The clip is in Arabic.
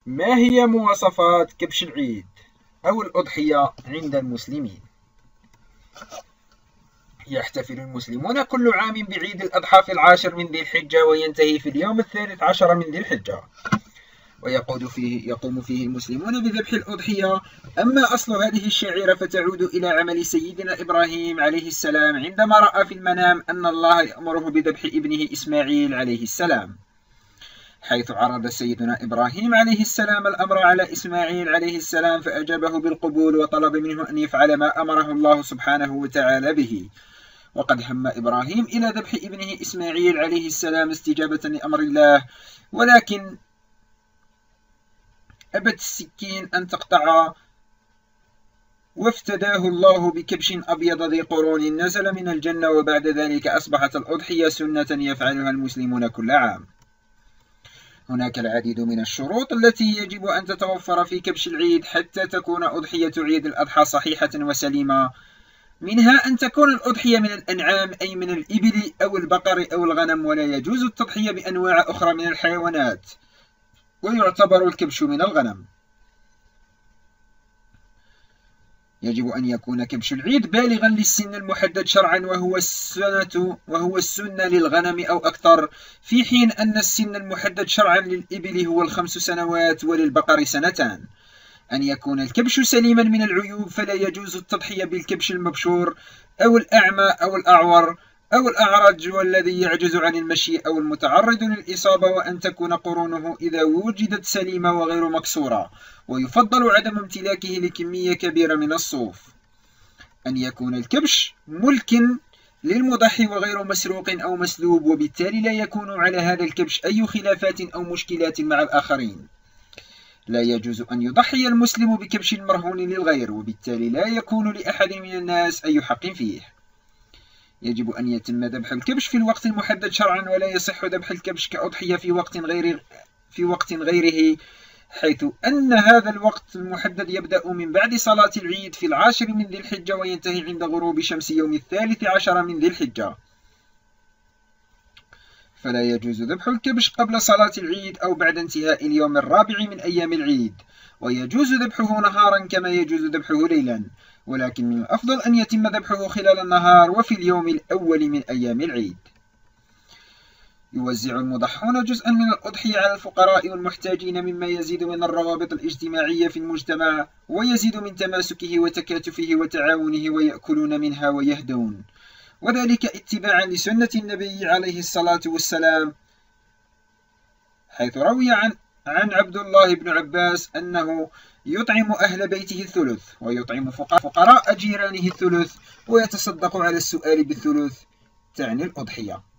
ما هي مواصفات كبش العيد أو الأضحية عند المسلمين؟ يحتفل المسلمون كل عام بعيد الأضحى في 10 من ذي الحجة، وينتهي في اليوم 13 من ذي الحجة، يقوم فيه المسلمون بذبح الأضحية. أما أصل هذه الشعيرة فتعود إلى عمل سيدنا إبراهيم عليه السلام عندما رأى في المنام أن الله يأمره بذبح ابنه إسماعيل عليه السلام، حيث عرض سيدنا إبراهيم عليه السلام الأمر على إسماعيل عليه السلام فأجابه بالقبول، وطلب منه أن يفعل ما أمره الله سبحانه وتعالى به. وقد هم إبراهيم إلى ذبح ابنه إسماعيل عليه السلام استجابة لأمر الله، ولكن أبت السكين أن تقطع، وافتداه الله بكبش أبيض ذي قرون نزل من الجنة، وبعد ذلك أصبحت الأضحية سنة يفعلها المسلمون كل عام. هناك العديد من الشروط التي يجب أن تتوفر في كبش العيد حتى تكون أضحية عيد الأضحى صحيحة وسليمة، منها أن تكون الأضحية من الأنعام أي من الإبل أو البقر أو الغنم، ولا يجوز التضحية بأنواع أخرى من الحيوانات، ويعتبر الكبش من الغنم. يجب أن يكون كبش العيد بالغا للسن المحدد شرعا، وهو السنة للغنم أو أكثر، في حين أن السن المحدد شرعا للإبل هو 5 سنوات وللبقر 2 سنين. أن يكون الكبش سليما من العيوب، فلا يجوز التضحية بالكبش المبشور أو الأعمى أو الأعور أو الأعرج والذي يعجز عن المشي أو المتعرض للإصابة، وأن تكون قرونه إذا وجدت سليمة وغير مكسورة، ويفضل عدم امتلاكه لكمية كبيرة من الصوف. أن يكون الكبش ملك للمضحي وغير مسروق أو مسلوب، وبالتالي لا يكون على هذا الكبش أي خلافات أو مشكلات مع الآخرين. لا يجوز أن يضحي المسلم بكبش مرهون للغير، وبالتالي لا يكون لأحد من الناس أي حق فيه. يجب أن يتم ذبح الكبش في الوقت المحدد شرعا، ولا يصح ذبح الكبش كأضحية في وقت غيره، حيث أن هذا الوقت المحدد يبدأ من بعد صلاة العيد في 10 من ذي الحجة، وينتهي عند غروب شمس يوم 13 من ذي الحجة. فلا يجوز ذبح الكبش قبل صلاة العيد أو بعد انتهاء اليوم الرابع من أيام العيد، ويجوز ذبحه نهارا كما يجوز ذبحه ليلا، ولكن من الأفضل أن يتم ذبحه خلال النهار وفي اليوم الأول من أيام العيد. يوزع المضحون جزءا من الأضحية على الفقراء والمحتاجين، مما يزيد من الروابط الاجتماعية في المجتمع، ويزيد من تماسكه وتكاتفه وتعاونه، ويأكلون منها ويهدون، وذلك اتباعا لسنة النبي عليه الصلاة والسلام، حيث روي عن عبد الله بن عباس أنه يطعم أهل بيته الثلث، ويطعم فقراء جيرانه الثلث، ويتصدق على السؤال بالثلث، تعني الأضحية.